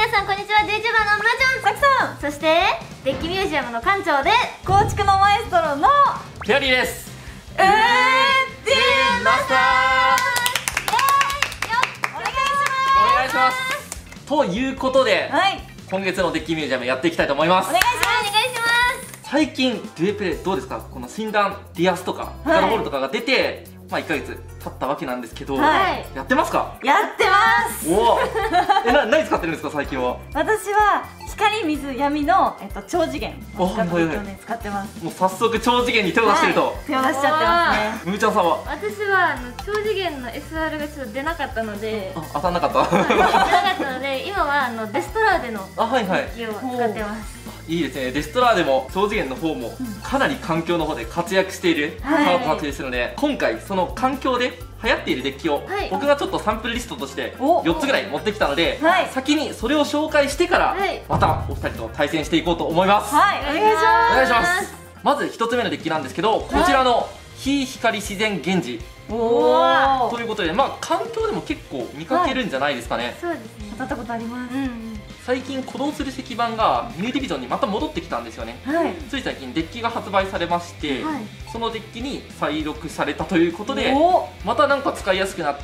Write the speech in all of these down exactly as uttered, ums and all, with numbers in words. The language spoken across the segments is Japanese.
皆さんこんにちは。 デイチューバーのむらちゃん、 さくさん、 そしてデッキミュージアムの館長で構築のマエストロのペアリーです。 えーディーマスターお願いしお願いします。ということで、 はい、 今月のデッキミュージアムやっていきたいと思います。 お願いします。お願いします。 最近デュエプレどうですか？この診断ディアスとかガラホールとかが出て、まあいっかげつ経ったわけなんですけど、 はい、 やってますか？ やってます。 おおえな何使ってるんですか最近は？ 私は光水闇の、えっと、超次元を使って、 はいはいね、使ってます。 もう早速超次元に手を出してると、 はい、手を出しちゃってますね。 むーちゃんさんは？ 私はあの超次元の エスアール がちょっと出なかったので、 あ当たんなかった出なかったので今はあのデストラーデのあはいはい、 デッキを使ってます。 いいですね。デストラーデも超次元の方もかなり環境の方で活躍しているカはいードたちですので、今回その環境で流行っているデッキをはい僕がちょっとサンプルリストとしておよっつぐらい持ってきたので、 はい先にそれを紹介してからはいまたお二人と対戦していこうと思います。 はい、お願いします。 お願いします。まずひとつめのデッキなんですけど、こちらの非光自然源氏おー、 ということで、まあ環境でも結構見かけるんじゃないですかね。 そうですね。 当たったことあります。 うん最近駆動する石板がニューディビジョンにまた戻ってきたんですよね。 はい、 つい最近デッキが発売されまして、 はい。 そのデッキに再録されたということで、 おまたなんか使いやすくなって、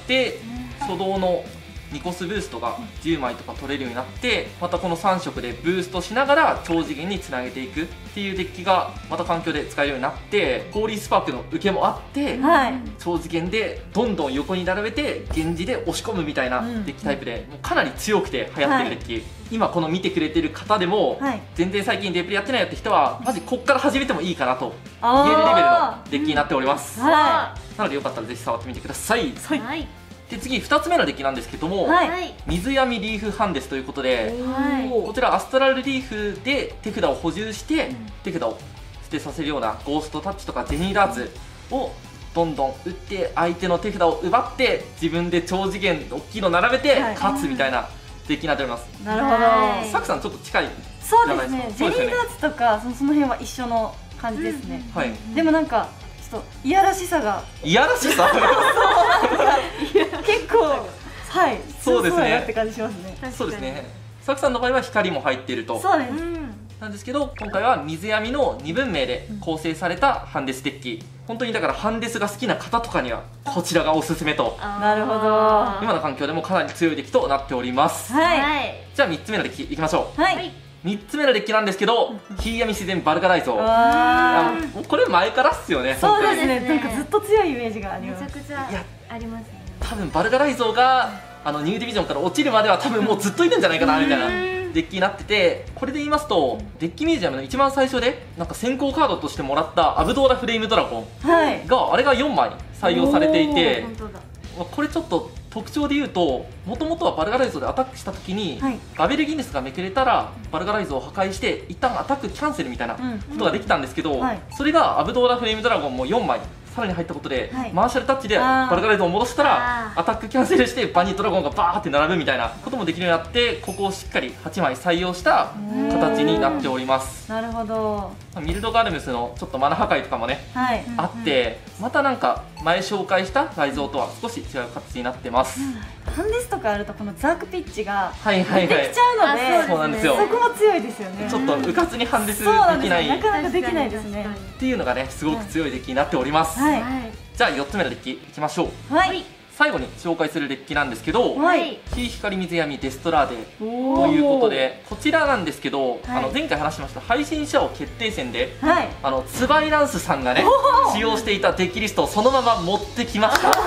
初動のニコスブーストがじゅうまいとか取れるようになって、またこのさん色でブーストしながら超次元につなげていくっていうデッキがまた環境で使えるようになって、ホーリースパークの受けもあって、 はい、 超次元でどんどん横に並べて源氏で押し込むみたいなうんデッキタイプで、もうかなり強くて流行ってるデッキ、今この見てくれてる方でも、 はい全然最近デプレやってないよって人はマジこっから始めてもいいかなとあー言えるレベルのデッキになっております。 はなのでよかったらぜひ触ってみてください。 はいはい。 で次ふたつめのデッキなんですけども、 はいはい。 水闇リーフハンデスということで、 はいこちらアストラルリーフで手札を補充して、 うん手札を捨てさせるようなゴーストタッチとかジェニーダーツをどんどん打って相手の手札を奪って自分で超次元大きいの並べてはい勝つみたいなデッキになっております。 なるほど。 はいサクさんちょっと近い。 そうですね。 じゃないですジェリかそうですよねーダーツとかそのその辺は一緒の感じですね。 はい。 でもなんかちょっといやらしさがいやらしさ結構はいそうですね強やなって感じしますね。 そうですね。サクさんの場合は光も入っていると。 そうです。 うん。 なんですけど、今回は水闇のにぶんめいで構成されたハンデスデッキ、本当にだからハンデスが好きな方とかにはこちらがおすすめと、 なるほど今の環境でもかなり強いデッキとなっております。 はいはい。 じゃあみっつめのデッキいきましょう。 ははいい。 みっつめのデッキなんですけど、火闇自然バルガライゾー。 ああもうこれ前からっすよね。 ーそうです本ね。 そうですねなんかずっと強いイメージがありめます。 ちゃくちゃいやありますね。 当に多分バルガライゾーがあのニューディビジョンから落ちるまでは多分もうずっといるんじゃないかなみたいなうんデッキになってて、これで言いますとデッキミュージアムの一番最初でなんか先行カードとしてもらったアブドーラフレームドラゴンはい。 があれがよんまい採用されていて、 本当だ。 まあこれちょっと特徴で言うと、もともとはバルガライゾーでアタックした時に、 はいガベルギネスがめくれたらバルガライゾーを破壊して一旦アタックキャンセルみたいなこうんとができたんですけど、 はいそれがアブドーラフレームドラゴンもよんまいさらに入ったことで、 はいマーシャルタッチであーバルガライゾーを戻したらあーアタックキャンセルしてバニードラゴンがバーって並ぶみたいなこともできるようになって、ここをしっかりはちまい採用した形になっております。 なるほど。 ミルドガルムスのちょっとマナ破壊とかもね、 はい。 あってまたなんか前紹介した雷蔵とは少し違う形になってます。 ハンデスとかあるとこのザークピッチがはいはいはいできちゃうのあで、 そうなんですよそこも強いですよね。 ちょっとうかつにハンデスでそうなんですよ。 きないっなかなかできないですね。 ていうのがねすごく強いデッキになっております。 はいはい。 じゃあよっつめのデッキいきましょう。 はい。 最後に紹介するデッキなんですけど、 はい。 火光水闇デストラーデおーということで、こちらなんですけど、 はいあの前回話しました配信者王決定戦ではい。 あのツバイランスさんがね使用していたデッキリストをそのまま持ってきました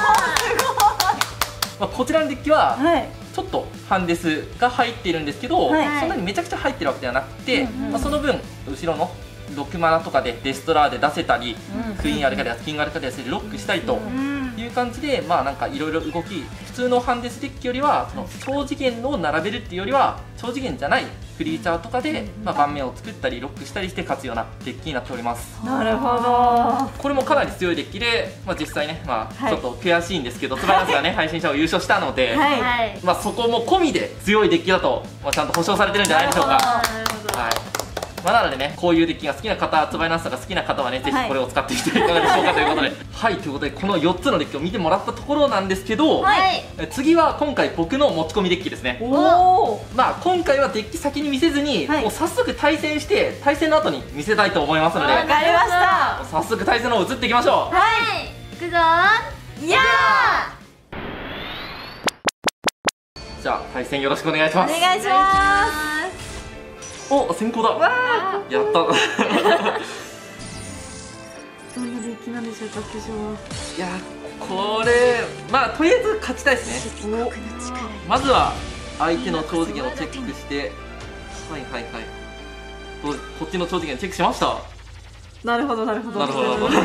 まあこちらのデッキははい。 ちょっとハンデスが入っているんですけど、 はいそんなにめちゃくちゃ入ってるわけではなくて、 うんうんまあ、その分後ろのろくマナとかでデストラーで出せたり、 うんクイーンアルカディアスキングアルカディアスでロックしたりとうん。 いう感じで、まあなんかいろいろ動き、普通のハンデスデッキよりはその超次元を並べるっていうよりは超次元じゃないクリーチャーとかで、まあ、盤面を作ったりロックしたりして勝つようなデッキになっております。 なるほど。 これもかなり強いデッキで、まあ、実際ね、まあ、 はいちょっと悔しいんですけど、ツバイランスがね配信者を優勝したので、 はい。 はい。 まあ、そこも込みで強いデッキだと、まあ、ちゃんと保証されてるんじゃないでしょうか。 なるほど。 はい、 まあ、なのでね、こういうデッキが好きな方、ツバイナスタが好きな方はね、ぜひこれを使ってみていかがでしょうかということではい、ということでこのよっつのデッキを見てもらったところなんですけど、 はい。 え次は今回僕の持ち込みデッキですね。 おお。 まあ今回はデッキ先に見せずに、 はいもう早速対戦して対戦の後に見せたいと思いますので、 わかりました。 早速対戦の方移っていきましょう。 はい。いくぞー。 いやじゃあ対戦よろしくお願いしー。おます。 願いしまお、先行だ。 す。わやったあ。どんなデッキなんでしょうか、巨匠は。 いやこれまあとりあえず勝ちたいですね。まずは相手の超次元をチェックして、はいはいはい、どうこっちの超次元チェックしました。 なるほどなるほど。 なるほどなるほど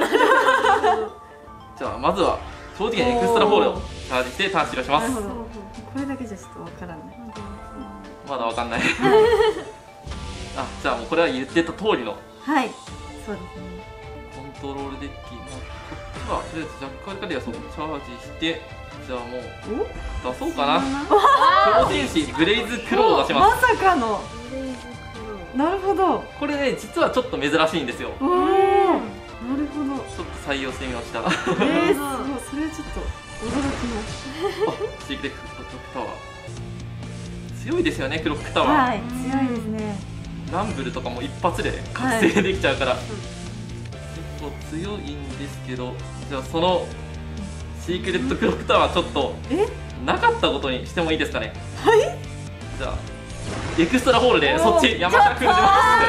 じゃあまずは超次元エクストラホールをチャージしてターン終了します。 なるほど。これだけじゃちょっとわからない。 まだわかんないあ、じゃあもうこれは言ってた通りのはい。そうですね。 コントロールデッキ、まあ、こっちはとりあえずジャッカルカリアスをチャージして、じゃあもうお。 出そうかな。超戦士グレイズクローを出しま。 ますさかの。なるほど。 これね実はちょっと珍しいんですよ。 おお。なるほど。 ちょっと採用してみましたえー、すごい。それはちょっと驚きの。 あ、シークレットクロックタワー強いですよね。クロックタワー、 はい。強いですね。 ランブルとかも一発で覚醒できちゃうから、結構強いんですけど、じゃあそのシークレットクロックタワーちょっとえ？ なかったことにしてもいいですかね。 はい。 じゃあエクストラホールでそっち山下くんします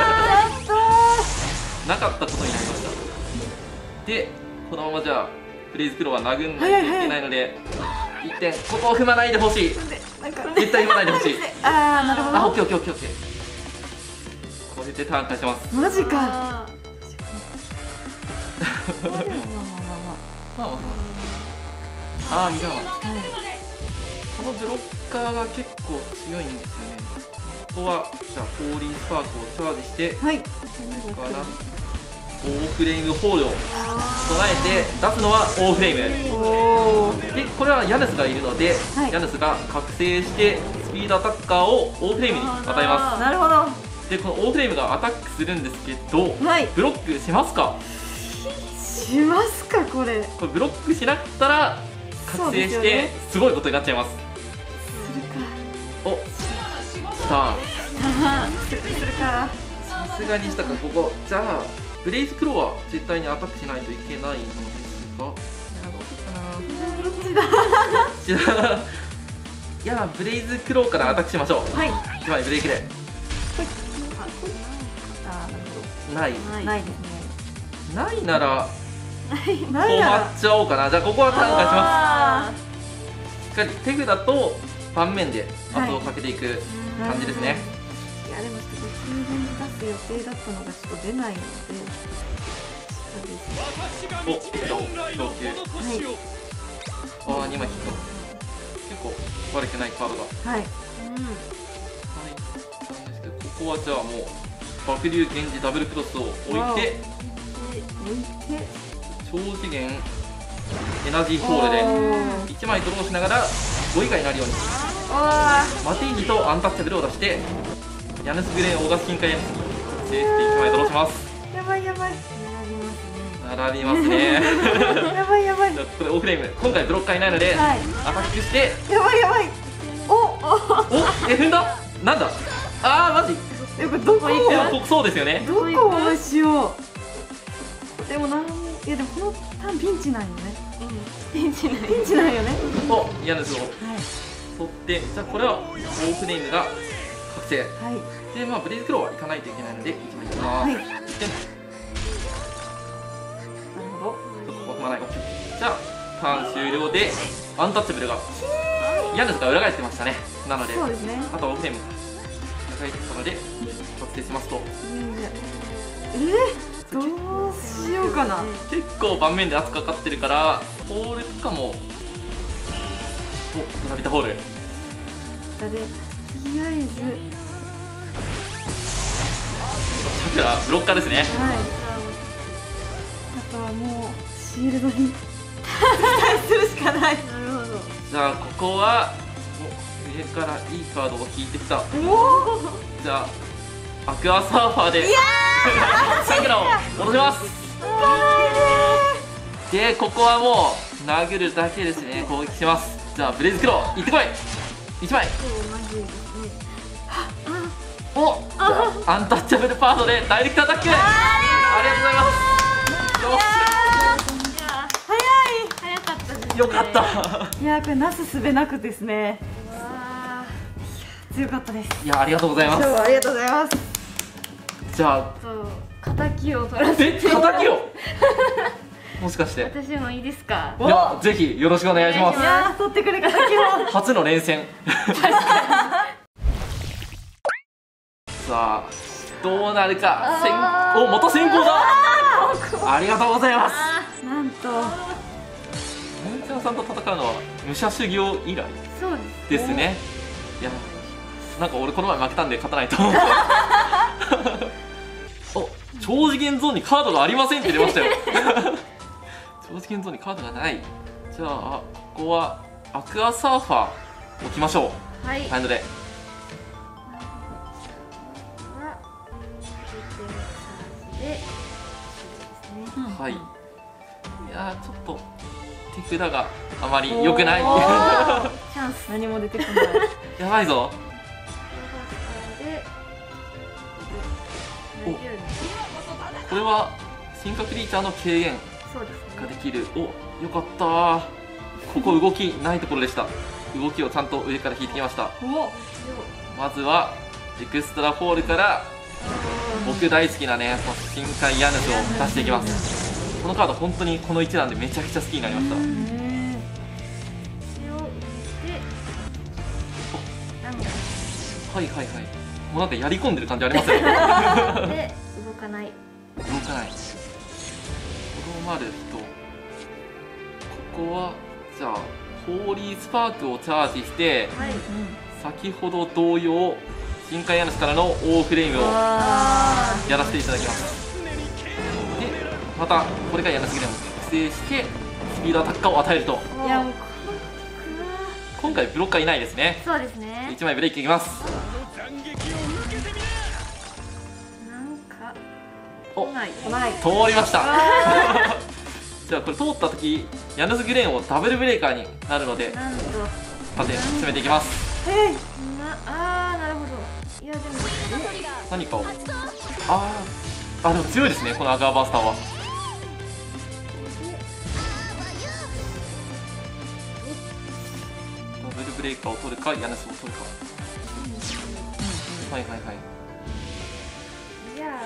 なかったことになりました。でこのままじゃあフレイズクローは殴んないといけないので、いってんここを踏まないでほしい。 なんか絶対踏まないでほしい。 ああ、なるほど。 あ、オッケーオッケーオッケーオッケー。これでターン返します。 マジか。 あまあまあまあままあまあまあ。あー、見たわ。このブロッカーが結構強いんですよね。ここはじゃあホーリースパークをチャージして、 あ。はい。 それからオーフレームホールを備えて出すのはオーフレーム。 おお。 でこれはヤヌスがいるので、 はいヤヌスが覚醒してスピードアタッカーをオーフレームに与えまなるほど。 す。でこのオーフレームがアタックするんですけど、 はい。 ブロックしますか。 しますかこれ。 これブロックしなかったら覚醒してそうですよねすごいことになっちゃいます。 するか。 お、さあするするか。 さすがにしたか。ここじゃあブレイズクローは絶対にアタックしないといけないのですが、いやどうしようかな。 どっちだ。 じゃあいやブレイズクローからアタックしましょう。 はい。 つまりブレイクであー、なるほないど。ないですね。 ないならない止なら。 まっちゃおうかな。じゃあここはターン返しまあす。しっかり手札と盤面で圧をかけていくー感じですね。 いやでもちょっと周辺に出す予定だったのがちょっと出ないので。 お、供給。 はい。 ああ、にまいヒット。結構悪くないカードがはい。 入ったんですけど、ここはじゃあもう爆竜源氏ダブルクロスを置いて、 置いて。 超次元エナジーホールでいちまいドローしながらご以外になるようにあマティーニとアンタッチャブルを出して、ヤヌスグレーンオーガス金塊ヤヌスに覚醒していちまいドローします。 ー。やばいやばい。 並びますねやばいやばい。 じゃあこれオフレーム、今回ブロッカーいないので、 はい。 アタックしてやばいやばい。おお。 お、え、踏んだ。なんだ。あーマジ。 え、これどこいやこそうですよね。 どこをしよう。でもなん、いやでもこのターンピンチなんよね。 ピンチない。 ピンチなんよね。 お、ヤヌスをはい。 取って、じゃあこれはオーフレームが覚醒はい。 で、まあブレイズクローは行かないといけないのでいちまいいきます。 はい。 でなるほど。 ちょっとここ踏まない。じゃあターン終了でアンタッチャブルがヤヌスが裏返ってましたね。なのでそうですね。 あとはオフレームが裏返ってたので発生しますと、 えー、どうしようかな。 結構盤面で圧かかってるからホールとかも、お、ラビタホールだで、とりあえず、 さくらブロッカーですね。 はい。あとはもうシールドに対するしかない。なるほど。 じゃあここはお上からいいカードを引いてきた。 おお。 じゃあアクアサーファーでさくらを落とします。でここはもう殴るだけですね。攻撃します。じゃあブレイズクロー行ってこい。いちまい。おっアンタッチャブルパートでダイレクトアタック。ありがとうございます。よ早かったですね。 しよかった。 いやー、これなすすべなくですね。 わ強かったです。 いやありがとうございます。 今日はありがとうございます。 じゃあーと敵を取らせえて。 敵をもしかして私もいいですか。 いやぜひよろしくお願いしますい。やー、取ってくれ敵を。 初の連戦さあどうなるか。先おまた先行だ。ありがとうございます。 なんとメンチャーさんと戦うのは武者修行以来そうです。 ですね。いやなんか俺この前負けたんで勝たないとお超次元ゾーンにカードがありませんって出ましたよ超次元ゾーンにカードがない。じゃあここはアクアサーファー置きましょう。 はい。 ハンドではい。いやーちょっと手札があまり良くない。 おーチャンス。 何も出てこない。 やばいぞ。 でおこれは進化クリーチャーの軽減そうですね。 ができる。およかったー。ここ動きないところでした。動きをちゃんと上から引いてきました。 お、 まずはエクストラフォールから僕大好きなねその深海ヤヌスを出していきます。このカード本当にこの一覧でめちゃくちゃ好きになりました。 血を入れてなんだはいはいはい。もうなんかやり込んでる感じありますよねで動かない。 動かない。とどまる人。ここはじゃあホーリースパークをチャージしてはい。 先ほど同様深海ヤヌスからのオーフレームをあやらせていただきます。でまたこれがヤヌスグレームを覚醒してスピードアタッカーを与えると。 ーいやもう今回ブロッカーいないですね。 そうですねい。ちまいブレイクいきます。 なんかお来ない。 来ない。 通りましたじゃあこれ通った時ヤヌスグレーンをダブルブレーカーになるのでなんと縦に進めていきます。 えい。 なあーなるほど。いやでも何かをあーあでも強いですねこのアガーバースターは。ダブルブレーカーを取るかヤヌスを取るか。はいはいはい。 いや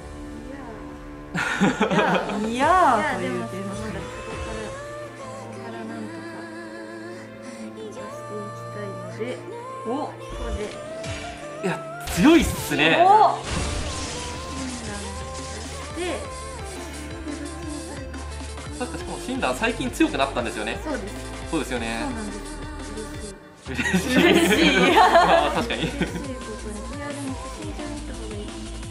ーいやーいやーいいやーとやでもいう点そこからここからなんとか出していきたいのでおここでいや強いっすね。 お診断して確かしかも診断最近強くなったんですよね。 そうですそうですよねそう。なんです嬉しい嬉しい嬉しいまあ確かに嬉しいことにいやでも写真じゃ見た方がいい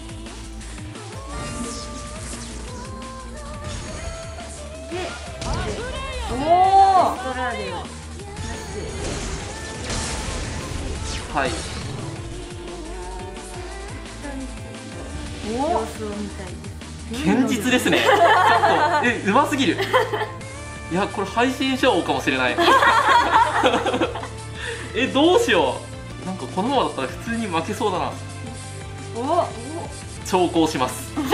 でおストラーデを出してはい。 お様子を見たいです堅実ですね。ちょっとえうますぎる。いやこれ配信者王かもしれない。えどうしよう。なんかこのままだったら普通に負けそうだな。 お長考します。こ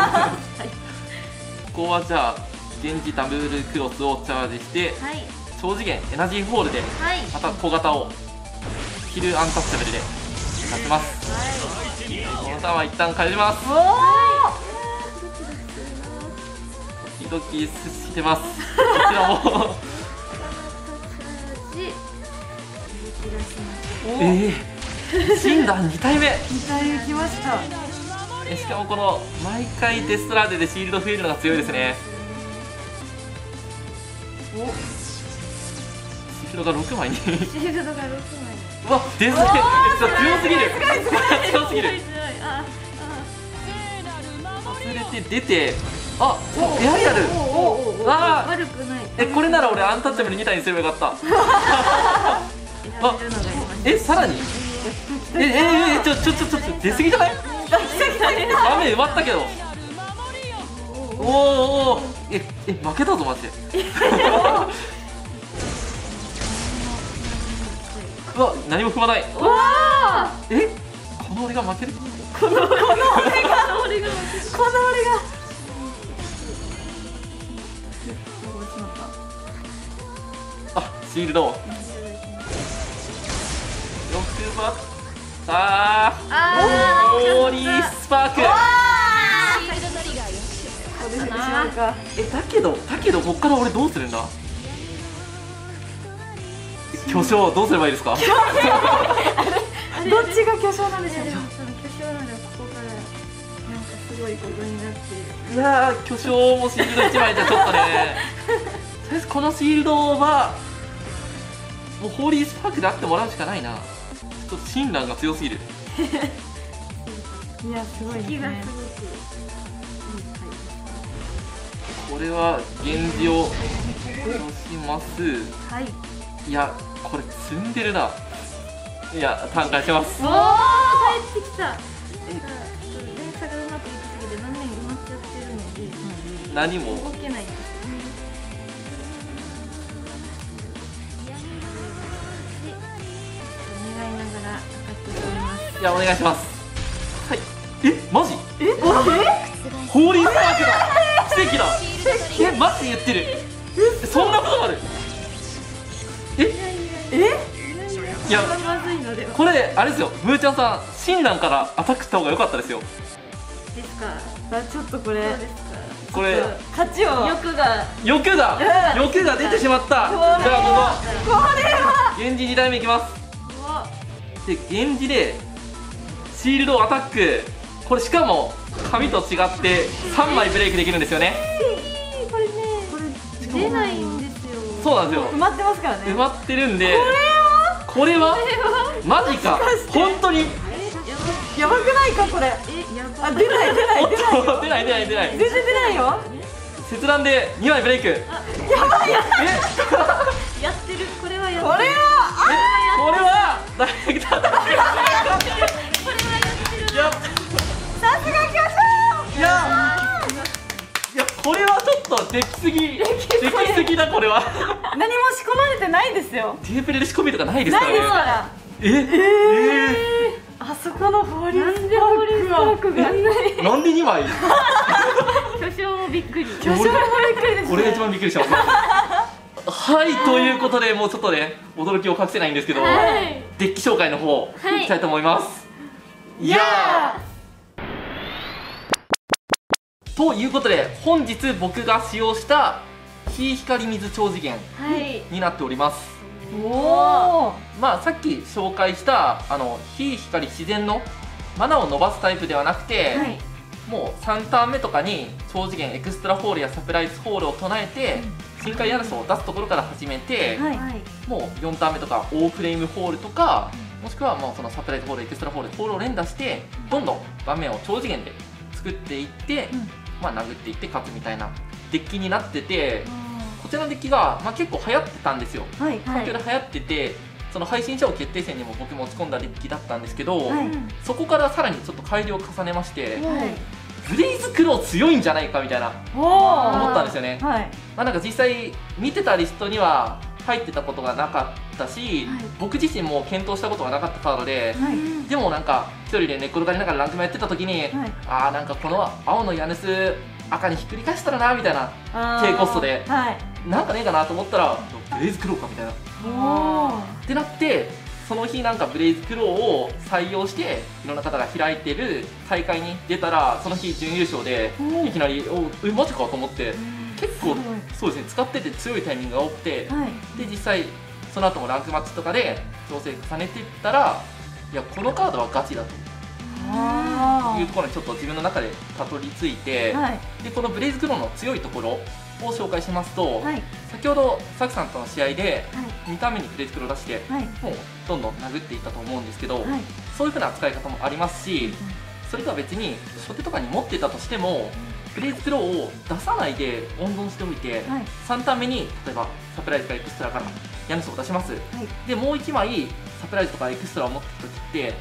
こはじゃあ源氏ダブルクロスをチャージしてはい超次元エナジーホールではいまた小型をヒルアンタッチャブルで出します。このターンは一旦返します。ドキドキしてます。こちらもチャージ動き出しましょうえー、診断に体目。 に体きました。 えしかもこの毎回デストラーデでシールド増えるのが強いですね。 おシールドがろくまいにシールドがろくまいうわデスゲ強すぎる強すぎる。 強いあ忘れて出てあおエアリアルおおおおあー悪くないえこれなら俺アンタッチャブルに体にすればよかった。 選べるのがいましたえさらにええええちょちょちょちょちょ出過ぎじゃない。 画面埋まったけど。おーおーええ負けたぞマジで。うわ何も踏まない。 わあえこの俺が負ける。 このこの俺がこの俺がこの俺があシールドよくばああーホーリースパーク。 これでしまうか。 えだけどだけどこっから俺どうするんだ。巨匠どうすればいいですか。 どっちが巨匠なんでしょうか。 でも多分巨匠ならここからなんかすごいことになっていやー巨匠もシールドいちまいじゃちょっとね。とりあえずこのシールドはもうホーリースパークであってもらうしかないな。ちょっと親鸞が強すぎる。 いやすごいですね気がす。ごくこれは源氏を押します。 はい。 いやこれ積んでるな。いや単価します。 おお帰ってきた。なんか連鎖がうまくいきすぎて何年埋まっちゃってるので何も動けないんです。願いながら測っております。 いやお願いします。はいえマジええホーリースパークだ。奇跡だ。えマジで言ってる。えそんなことある。ええいやこれはまずいのではこれあれですよムーちゃんさん親鸞からアタックした方が良かったですよ。 ですか。 あちょっとこれどうですか。 これ勝ちを欲が欲が欲が出てしまった。じゃあここ源氏に代目いきます。で源氏でシールドアタック。これしかも紙と違ってさんまいブレイクできるんですよね。 これねこれ出ないんですよ。 そうなんですよ埋まってますからね。 埋まってるんでこれはマジか本当に。 えやばやばくないかこれ。 えやばあ出ない出ないおっ出ないよ。 と出ない出ない出ない。 全然出ないよ。 切断でにまいブレイク。えやばいやばい。 やってる。これはやってる。 これはこれはダイレクターだ。いやさすが巨いやいやこれはちょっとできすぎできすぎだこれは。 匠。何も仕込まれてないですよ。 テープレで仕込みとかないですかないですかららね。 ら。 ええあそこのホーリーなんスでホーリースパーはクがない。 えなんでにまい。 巨匠もびっくり。 巨匠もびっくりですね。 俺が一番びっくりしてます。はいということでもうちょっとね驚きを隠せないんですけど、 はいデッキ紹介の方、 はいいきたいと思います。いややーということで本日僕が使用した火光水超次元はい。 になっております。 ーおお。 まあさっき紹介したあの火光自然のマナを伸ばすタイプではなくて、 はい。 もうさんターン目とかに超次元エクストラホールやサプライズホールを唱えて深海ヤルソを出すところから始めて、 はいはい。 もうよんターン目とかオーフレームホールとかもしくはもうそのサプライズホールエクストラホールホールを連打してどんどん盤面を超次元で作っていって、 うんまあ殴っていって勝つみたいなデッキになってて、こちらのデッキが、まあ、結構流行ってたんですよ。 はい環境で流行っててその配信者王決定戦にも僕持ち込んだデッキだったんですけど、 はいそこからさらにちょっと改良を重ねまして、 はい。 ブレイズクロー強いんじゃないかみたいなおお。 思ったんですよね。 はい。 まあなんか実際見てたリストには入ってたことがなかったし、 はい僕自身も検討したことがなかったカードで、 はい。 でもなんか一人で寝っ転がりながらランクもやってた時に、 はい。 ああなんかこの青のヤヌス赤にひっくり返したらなみたいなあー低コストではい。 なんかねえかなと思ったらブレイズクローかみたいなっおお。 てなってその日なんかブレイズクローを採用していろんな方が開いてる大会に出たらその日準優勝でおいきなりおえマジかと思って結構すごいそうですね使ってて強いタイミングが多くてはい。 で実際その後もランクマッチとかで調整重ねていったらいやこのカードはガチだとあいうところにちょっと自分の中でたどり着いて、 あ。はい。 でこのブレイズクローの強いところを紹介しますと、 はい。 先ほどサクさんとの試合ではい。 にターン目にブレイズクローを出してはい。 もうどんどん殴っていったと思うんですけど、 はい。 そういう風な使い方もありますしそれとは別に初手とかに持ってたとしてもブレイズクローを出さないで温存しておいて、 はい。 さんターン目に例えばサプライズかエクストラからヤヌスを出しますはい。 でもういちまいサプライズとかエクストラを持ってた時って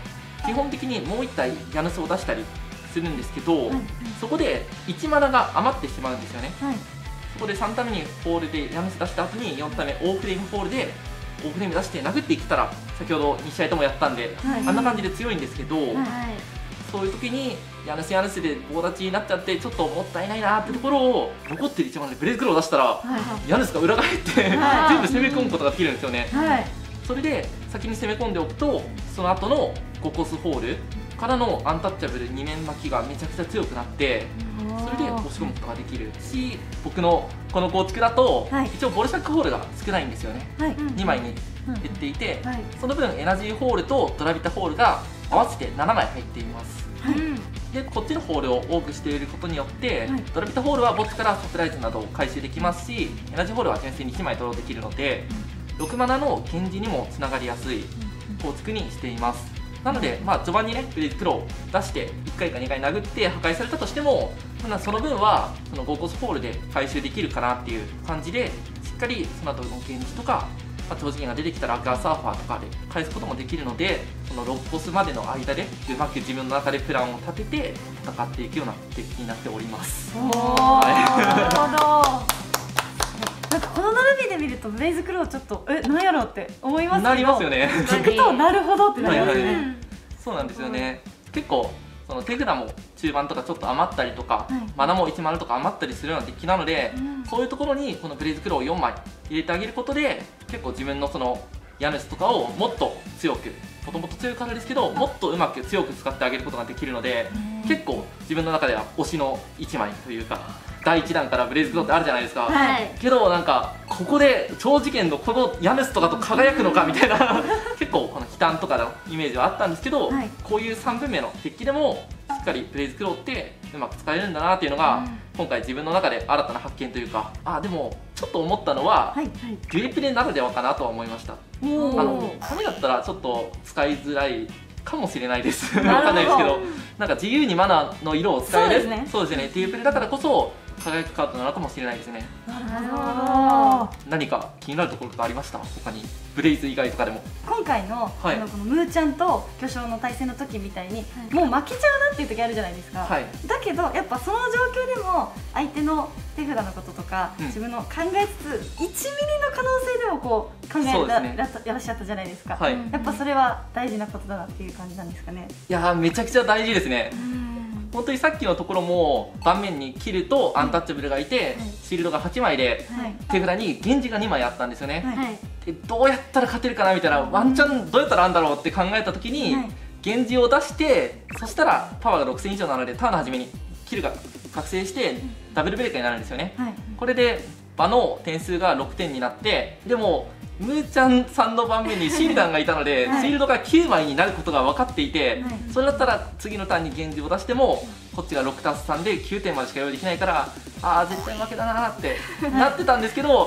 基本的にもういち体ヤヌスを出したりするんですけど、 はいそこでいちマナが余ってしまうんですよね。 はいそこでさん体目にホールでヤヌス出した後によん体目オーフレームホールでオーフレーム出して殴っていけたら、先ほどに試合ともやったんで、 はいあんな感じで強いんですけど、 はいそういう時にヤヌスヤヌスで棒立ちになっちゃってちょっともったいないなってところを残ってるいちマナでブレイズクローを出したら、 はいヤヌスが裏返ってはい全部攻め込むことができるんですよね。 はいそれで先に攻め込んでおくと、その後のごコスホールからのアンタッチャブルに面巻きがめちゃくちゃ強くなって、それで押し込むことができるし、僕のこの構築だと、 はい一応ボルシャックホールが少ないんですよね。 はいにまいに減っていて、 はいその分エナジーホールとドラビタホールが合わせてななまい入っています。でこっちのホールを多くしていることによって、 はいドラビタホールは墓地からサプライズなどを回収できますし、エナジーホールは純粋にいちまい取ろうできるので、ろくマナの源氏にもつながりやすい構築にしています。なので、まあ、序盤にねブレイズクローを出していっかいかにかい殴って破壊されたとしても、ただその分はそのごコスホールで回収できるかなっていう感じで、しっかりその後の源氏とか、まあ、超次元が出てきたらガーサーファーとかで返すこともできるので、そのろっコスまでの間でうまく自分の中でプランを立てて戦っていくようなデッキになっております。 おお、なるほど。なんかこの並びで見るとブレイズクローちょっとえなんやろうって思いますけど、 なりますよね。 聞くとなるほどってなりますね。 はいはい、そうなんですよね。結構その手札も中盤とかちょっと余ったりとか、 はい、 マナもいちマナとか余ったりするようなデッキなので、 うん、 そういうところにこのブレイズクローをよんまい入れてあげることで、結構自分のそのヤヌスとかをもっと強く、もともと強いからですけど、もっとうまく強く使ってあげることができるので、結構自分の中では推しのいちまいというか、だいいちだんからブレイズクローってあるじゃないですか、 はい、 けどなんかここで超次元のこのヤヌスとかと輝くのかみたいな結構この悲嘆とかのイメージはあったんですけど、はい、こういうさんぶんめのデッキでもしっかりブレイズクローってうまく使えるんだなっていうのが、うん、今回自分の中で新たな発見というか、あでもちょっと思ったのは、はいはい、デュエプレならではかなとは思いました。あの紙だったらちょっと使いづらいかもしれないですわかんないですけど、なんか自由にマナーの色を使える、そうですね、そうですね、デュエプレだからこそ輝くカードなのかもしれないですね。 なるほど。 何か気になるところとかありました？他にブレイズ以外とかでも。 今回の、はい、あのこのムーちゃんと巨匠の対戦の時みたいに、はい、もう負けちゃうなっていう時あるじゃないですか、はい、だけどやっぱその状況でも相手の手札のこととか、うん、自分の考えつついちミリの可能性でもこう考えら、ね、らっしゃったじゃないですか、はい、やっぱそれは大事なことだなっていう感じなんですかね。 いやーめちゃくちゃ大事ですね。本当にさっきのところも盤面に切るとアンタッチャブルがいて、はい、シールドがはちまいで、はい、手札に源氏がにまいあったんですよね、はい、でどうやったら勝てるかなみたいな、ワンチャンどうやったらあるんだろうって考えた時に、はい、源氏を出して、そしたらパワーがろくせん以上なのでターンの初めにキルが覚醒してダブルブレーカーになるんですよね、はい、これで場の点数がろくてんになって、でもムーちゃんさんの盤面にシンダンがいたので、はい、シールドがきゅうまいになることが分かっていて、はい、それだったら次のターンに源氏を出してもこっちがろくたすさんできゅうてんまでしか用意できないから、ああ絶対負けだなってなってたんですけど、はい、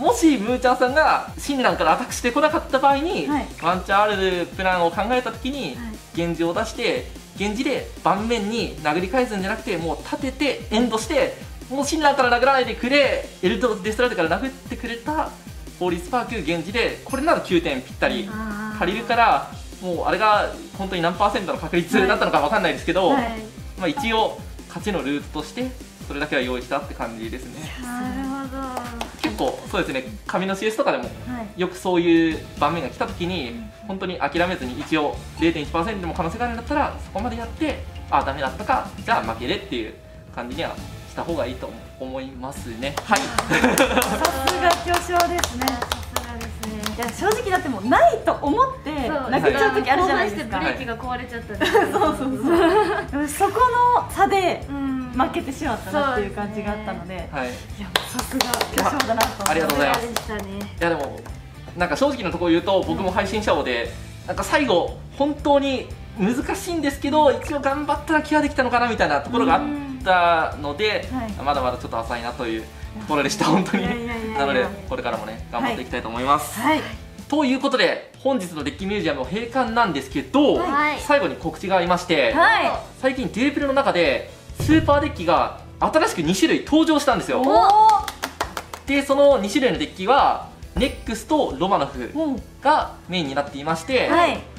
もしムーちゃんさんがシンダンからアタックしてこなかった場合に、はい、ワンチャンあるプランを考えた時に、はい、源氏を出して源氏で盤面に殴り返すんじゃなくて、もう立ててエンドして、もうシンダンから殴らないでくれ、エルドデストライトから殴ってくれたホーリースパーク源氏で、これならきゅうてんぴったり借りるから、もうあれが本当に何パーセントの確率だったのか分かんないですけど、はい、まあ一応勝ちのルートとしてそれだけは用意したって感じですね。 なるほど。 結構そうですね、紙の シーエス とかでもよくそういう場面が来た時に本当に諦めずに、一応 れいてんいちパーセント でも可能性があるんだったらそこまでやって、ああダメだったか、じゃあ負けれっていう感じにはした方がいいと思いますね。はい。 さすが巨匠ですね。いや正直だってもうないと思って泣けちゃう時あるじゃないですか。 ブレーキが壊れちゃったんで、 そうそうそうそこの差で負けてしまったなっていう感じがあったので、いやさすが巨匠だなと思って。 ありがとうございます。いやでもなんか正直なところ言うと、僕も配信者王でなんか最後本当に難しいんですけど、一応頑張ったらケアできたのかなみたいなところがあったので、まだまだちょっと浅いなというところでした。本当に。なのでこれからもね頑張っていきたいと思います。はい、ということで本日のデッキミュージアム閉館なんですけど、はい、最後に告知がありまして、はい、最近デュエプレの中でスーパーデッキが新しくにしゅるい登場したんですよ。でそのにしゅるいのデッキはネックスとロマノフがメインになっていまして、はい、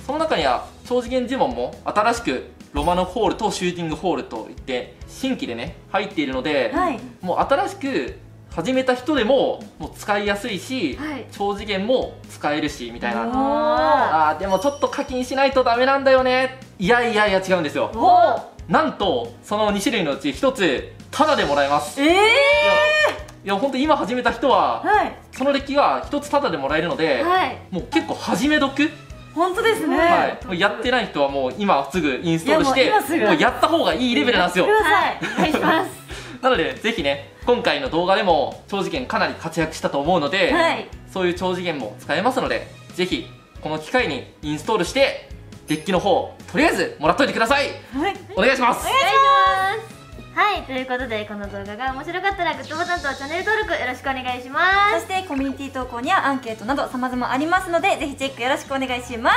その中には超次元呪文も新しくロマノホールとシューティングホールといって新規でね入っているので、はい、もう新しく始めた人でももう使いやすいし、はい、超次元も使えるしみたいな。あーでもちょっと課金しないとダメなんだよね。いやいやいや違うんですよ。なんとそのに種類のうちひとつタダでもらえます。えー、いやいや本当今始めた人は、はい、そのデッキがひとつタダでもらえるので、はい、もう結構始め得。 本当ですね、 はい、もうやってない人はもう今すぐインストールしてもう, もうやった方がいいレベルなんですよ。 はいお願いしますなのでぜひね今回の動画でも超次元かなり活躍したと思うので、はい、そういう超次元も使えますのでぜひこの機会にインストールしてデッキの方とりあえずもらっといてください、はい、お願いします。 お願いします。はい、ということでこの動画が面白かったらグッドボタンとチャンネル登録よろしくお願いします。 そしてコミュニティ投稿にはアンケートなど様々ありますのでぜひチェックよろしくお願いします。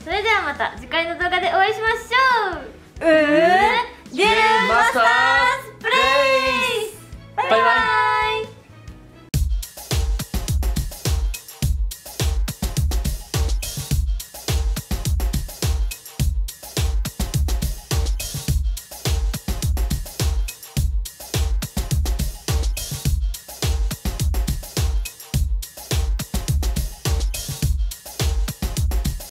それではまた次回の動画でお会いしましょう。 うーゲームマスター